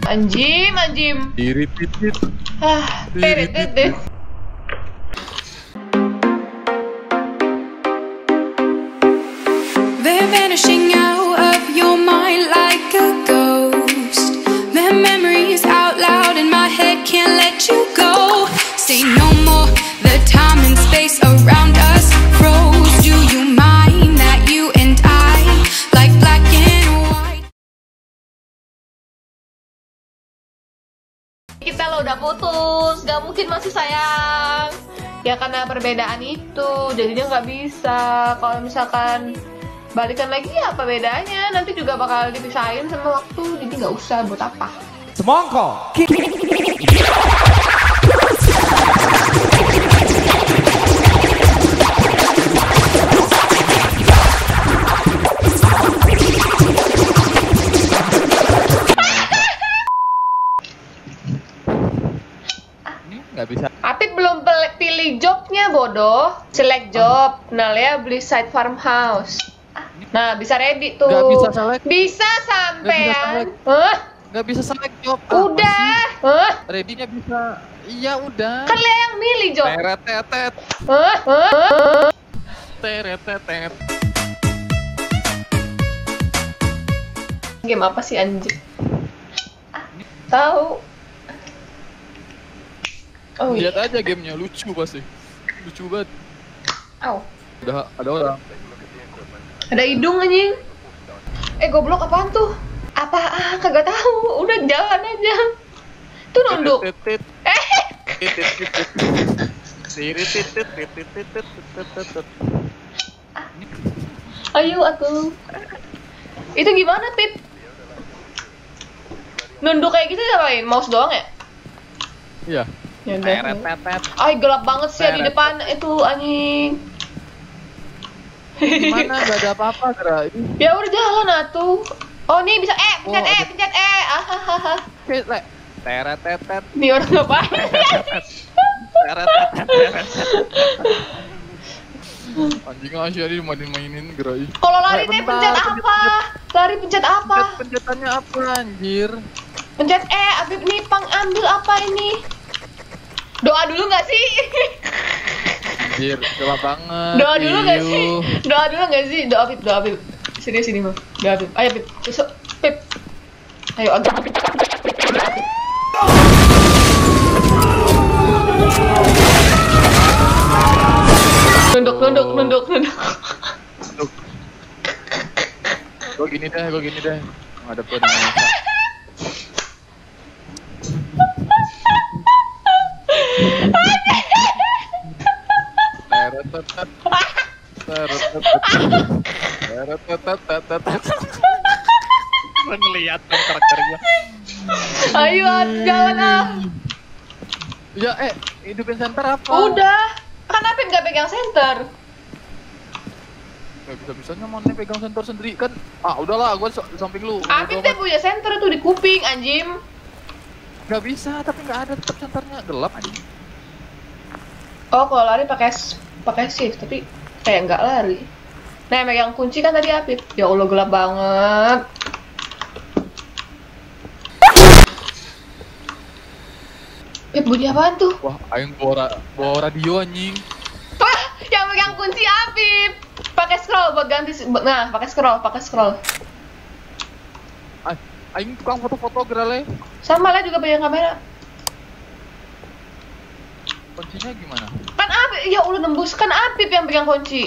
Anjim, anjim. Iritit. Teret. They're vanishing out of your mind like a ghost. Their memories out loud in my head, can't let you go. Say no more, the time and space around us froze. Do you mind that you and I, like black and white? Kita lo udah putus, gak mungkin masih sayang. Ya karena perbedaan itu, jadinya nggak bisa. Kalau misalkan balikan lagi ya apa bedanya? Nanti juga bakal dipisahin sama waktu, jadi nggak usah, buat apa? Semongko. Nggak bisa. Apip belum pilih jobnya, bodoh. Select job. Nah, ya beli site farmhouse. Nah, bisa ready tuh. Nggak bisa select. Bisa sampean. select. Hah? Nggak bisa select job. Udah. Hah? Ready-nya bisa. Iya udah. Kan Lea yang milih job. Teret-tetet. Hah? Hah? Teret-tetet. Game apa sih anjing? Tahu. Oh iya. Lihat aja gamenya, lucu pasti. Lucu banget. Au. Udah ada orang. Ada hidung anjing. Goblok apaan tuh? Apaan? Kagak tahu. Udah jalan aja. Tuh nunduk. Ayo aku. Itu gimana, Pip? Nunduk kayak gitu ngapain? Mouse doang ya? Iya. Ya udah. Ay, gelap banget sih ya di depan itu anjing. Gimana? Gak ada apa-apa, Gra. Ya udah jalan atuh. Oh, nih bisa pencet Ahahaha. Teret-tetet. Nih orang ngapain? Anjing aja dia mainin Gra. Kalau lari teh pencet apa? Lari pencet apa? Pencetannya apa anjir? Pencet Afif nih ambil apa ini? Doa dulu nggak sih? Anjir, gelap banget. Doa dulu nggak sih? Doa dulu nggak sih? Doa Afif. Sini mah. Doa Afif. Ayo Afif. Besok Pip. Ayo agak. Nunduk. Gue gini deh. Ngadepin Indonesia. Gue ngeliat karakter gue. Ayo jalan ah. Ya hidupin center apa? Udah. Kan Afif nggak pegang center. Gak bisa-bisanya mana pegang sensor sendiri kan. Udahlah, gue di samping lu. Afif teh punya center tuh di kuping anjim. Gak bisa, tapi gak ada tetap senternya, gelap anjing. Oh, kalau lari pakai shift, tapi kayak nggak lari. Nah, yang megang kunci kan tadi Afif. Ya Allah, gelap banget. Pip, bunyi apaan tuh? Wah, aing bawa radio anjing. Wah, yang megang kunci Afif. Pakai scroll buat ganti. Nah, pakai scroll. Aing tukang foto-foto gerale. Sama lah juga pegang kamera. Kuncinya gimana? Kan Afif, ya Allah nembus kan Afif yang pegang kunci.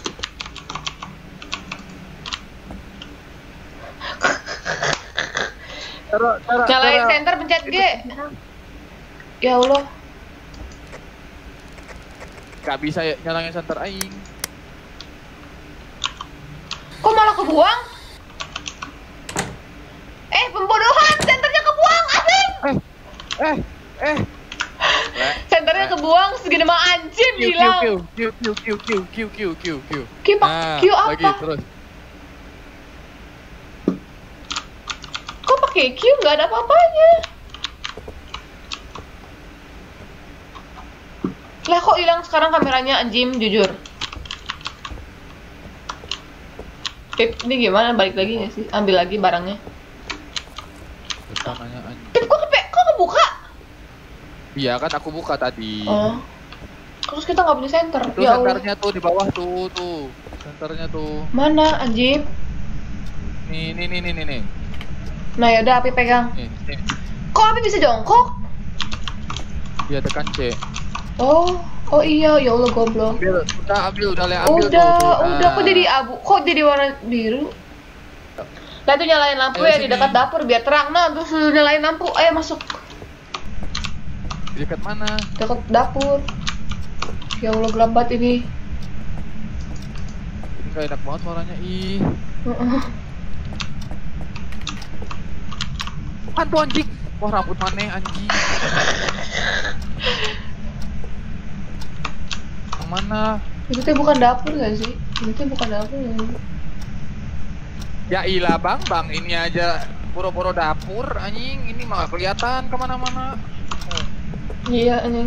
Nyalain center pencet G. Ya Allah. Gak bisa nyalain center aing. Kok malah kebuang? Pembodohan, senternya kebuang, Afif. Senternya kebuang segini mah anjim bilang. Q. Q apa? Lagi terus. Kok pakai Q nggak ada apa-apanya? Lah kok hilang sekarang kameranya anjim, jujur. Pip, ini gimana? Balik lagi nggak sih? Ambil lagi barangnya. Tanahnya anjing. Pip, kok kebuka? Iya kan aku buka tadi. Oh. Terus kita nggak punya center. Itu Ya Allah. senternya tuh di bawah tuh. Senternya tuh. Mana anjing? Nih. Nah yaudah Api pegang. Nih. Kok Api bisa jongkok? Iya tekan C. Oh iya, ya Allah goblok. Ambil, udah ambil Udah, tuh. kok jadi abu? Kok jadi warna biru? Lah tuh nyalain lampu Ayo ya sini. di dekat dapur biar terang. Nah, terus lu nyalain lampu. Ayo masuk. Di dekat mana? Dekat dapur. Ya Allah gelap banget ini. Ini gak enak banget suaranya. Ih. Hantu anjing. Wah rambut maneh anjing. Yang mana? Itu tuh bukan dapur gak sih? Itu tuh bukan dapur gak sih? Ya ilah bang, ini aja pura-pura dapur anjing. Ini malah kelihatan kemana-mana. Iya anjing.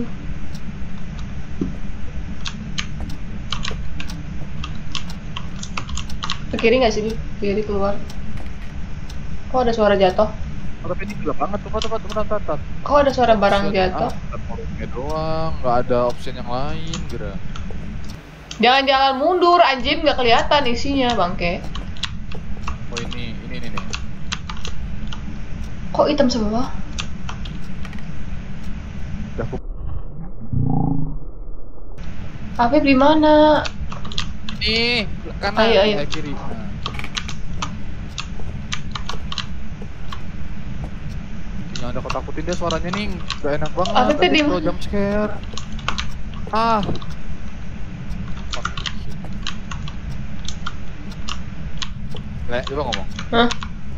Ke kiri gak sih? Kiri keluar. Kok ada suara jatuh? Tapi ini gelap banget tuh, bentar. Kok ada suara barang jatuh? Ini doang, nggak ada option yang lain, Gra. Jangan mundur, anjing nggak kelihatan isinya, bangke. Oh ini. Kok hitam semua? Udah aku. Afif di mana? Nih, kanan, Ayo. kiri. Nah. Jangan ada takutin dia suaranya nih, gak enak banget. Afif tuh di Kalau jump scare. Ah. Le, coba ngomong. Hah?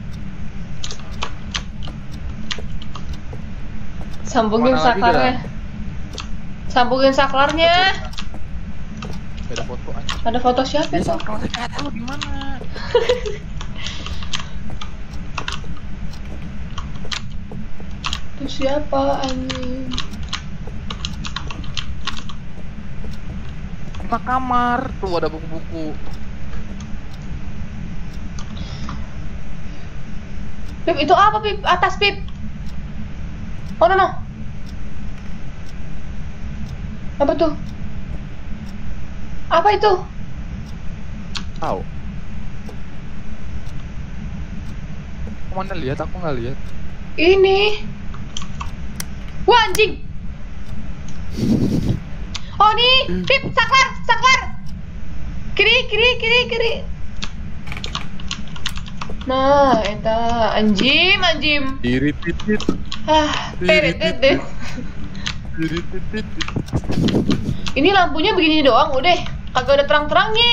Sambungin Mana lagi, saklarnya. Sambungin saklarnya. Ada foto aja. Ada foto siapa Dia itu? saklarnya gak tahu di mana. Itu siapa anjing? Di kamar tuh ada buku-buku. Pip, itu apa Pip? Atas Pip. Oh no. Apa tuh? Apa itu? Tahu. Mana lihat? Aku nggak lihat. Ini. Wah anjing. Oh nih, Pip, saklar. Kiri. Nah, eta anjim. Diri titit. Tedet. Ini lampunya begini doang, udah. Kagak ada terang-terangnya.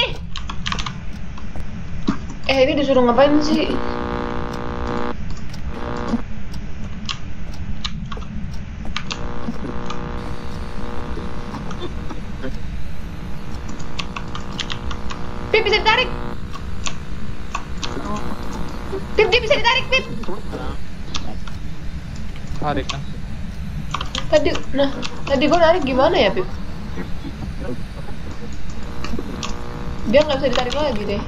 Ini disuruh ngapain sih? Pip, bisa ditarik. Pip, dia bisa ditarik, Pip. Tarik nah. Tadi gue narik gimana ya, Pip? Dia nggak bisa ditarik lagi deh.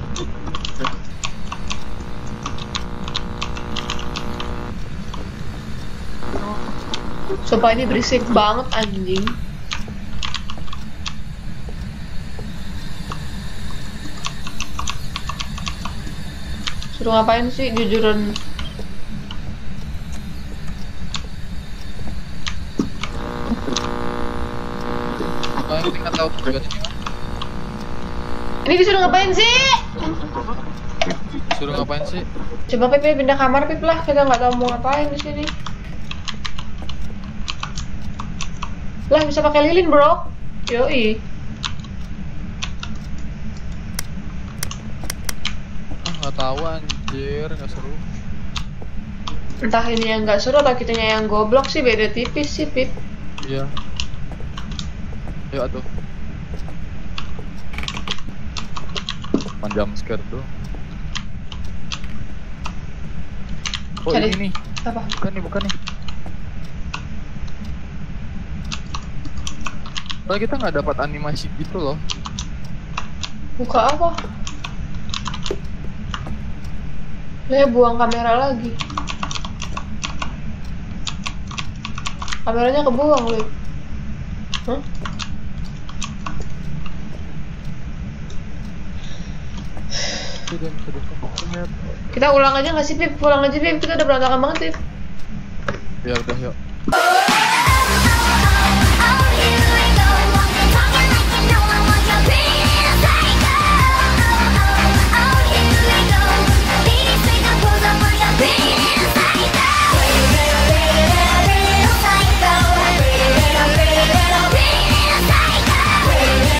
Sumpah ini berisik banget anjing. Suruh ngapain sih jujuran? Ini nggak tahu tujuannya gimana. Ini disuruh ngapain sih? Suruh ngapain sih? Coba Pip pindah kamar Pip lah, kita nggak tahu mau ngapain di sini. Lah bisa pakai lilin bro, yoi. Nggak tahu anjir, nggak seru. Entah ini yang nggak seru atau kitanya yang goblok sih, beda tipis sih Pip. Iya. Yuk atuh. Jump scare tuh. Oh Cari. ini nih. Apa? Bukan nih. Soalnya kita nggak dapat animasi gitu loh. Buka apa? Lah buang kamera lagi. Kameranya kebuang, Lip. Hah? Sudah. Kita ulang aja nggak sih, Pip? Ulang aja, Pip. Kita udah berantakan banget, Pip. Ya udah yuk.